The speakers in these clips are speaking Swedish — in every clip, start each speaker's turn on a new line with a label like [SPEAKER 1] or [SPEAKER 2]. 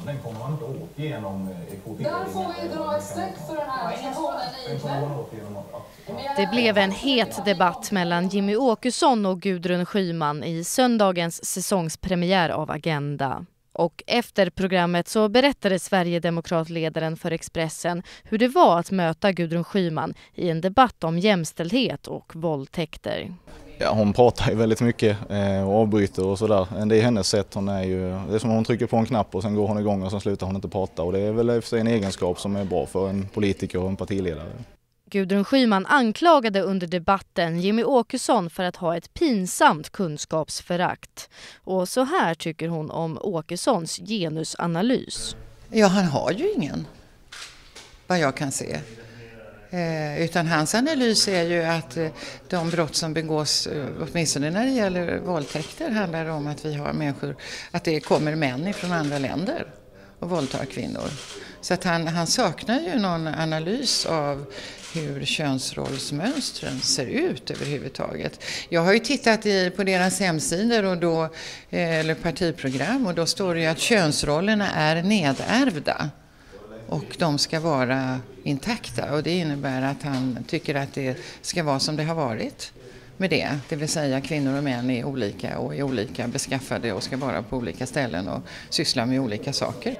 [SPEAKER 1] den kommer man inte åt genom kvotering.
[SPEAKER 2] Där får vi dra ett streck för den här situationen i.
[SPEAKER 3] Det blev en het debatt mellan Jimmy Åkesson och Gudrun Schyman i söndagens säsongspremiär av Agenda. Och efter programmet så berättade Sverigedemokratledaren för Expressen hur det var att möta Gudrun Schyman i en debatt om jämställdhet och våldtäkter.
[SPEAKER 4] Ja, hon pratar ju väldigt mycket och avbryter och sådär. Det är hennes sätt. Det är som om hon trycker på en knapp och sen går hon igång och sen slutar hon inte prata. Och det är väl en egenskap som är bra för en politiker och en partiledare.
[SPEAKER 3] Gudrun Schyman anklagade under debatten Jimmy Åkesson för att ha ett pinsamt kunskapsförakt. Och så här tycker hon om Åkessons genusanalys.
[SPEAKER 5] Ja, han har ju ingen, vad jag kan se. Utan hans analys är ju att de brott som begås, åtminstone när det gäller våldtäkter, handlar om att vi har människor, att det kommer män från andra länder och våldtar kvinnor. Så att han saknar ju någon analys av hur könsrollsmönstren ser ut överhuvudtaget. Jag har ju tittat på deras hemsidor och då, eller partiprogram, och då står det ju att könsrollerna är nedärvda. Och de ska vara intakta, och det innebär att han tycker att det ska vara som det har varit med det. Det vill säga kvinnor och män är olika och är olika beskaffade och ska vara på olika ställen och syssla med olika saker.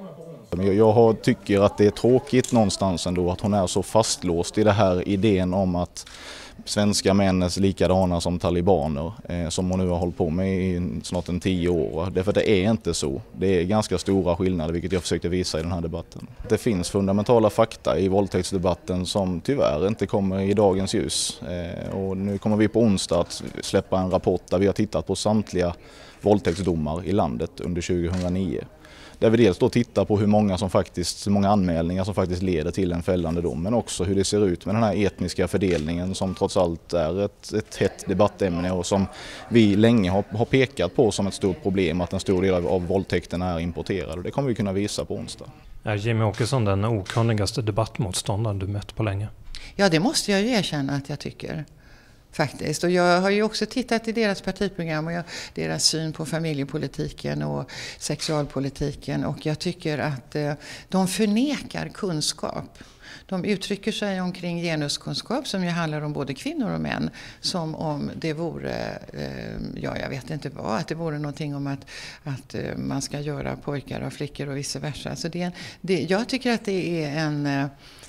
[SPEAKER 4] Jag tycker att det är tråkigt någonstans ändå att hon är så fastlåst i det här idén om att svenska män är likadana som talibaner som hon nu har hållit på med i snart 10 år. Därför det är inte så. Det är ganska stora skillnader, vilket jag försökte visa i den här debatten. Det finns fundamentala fakta i våldtäktsdebatten som tyvärr inte kommer i dagens ljus. Och nu kommer vi på onsdag att släppa en rapport där vi har tittat på samtliga våldtäktsdomar i landet under 2009. Där vi dels då tittar på hur många anmälningar som faktiskt leder till en fällande dom, men också hur det ser ut med den här etniska fördelningen som trots allt är ett hett debattämne och som vi länge har pekat på som ett stort problem, att en stor del av våldtäkterna är importerade. Och det kommer vi kunna visa på onsdag.
[SPEAKER 6] Är Jimmy Åkesson den okunnigaste debattmotståndaren du mött på länge?
[SPEAKER 5] Ja, det måste jag ju erkänna att jag tycker. Faktiskt. Och jag har ju också tittat i deras partiprogram och deras syn på familjepolitiken och sexualpolitiken, och jag tycker att de förnekar kunskap. De uttrycker sig omkring genuskunskap som ju handlar om både kvinnor och män som om det vore, jag vet inte vad, att det vore någonting om att man ska göra pojkar och flickor och vice versa. Så jag tycker att det är en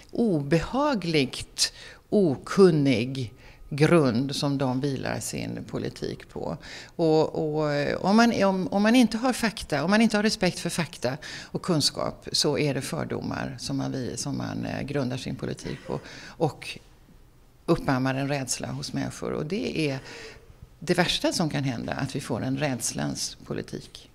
[SPEAKER 5] obehagligt okunnig grund som de vilar sin politik på. Och om man inte har fakta, om man inte har respekt för fakta och kunskap, så är det fördomar som man grundar sin politik på och uppammar en rädsla hos människor. Och det är det värsta som kan hända, att vi får en rädslans politik.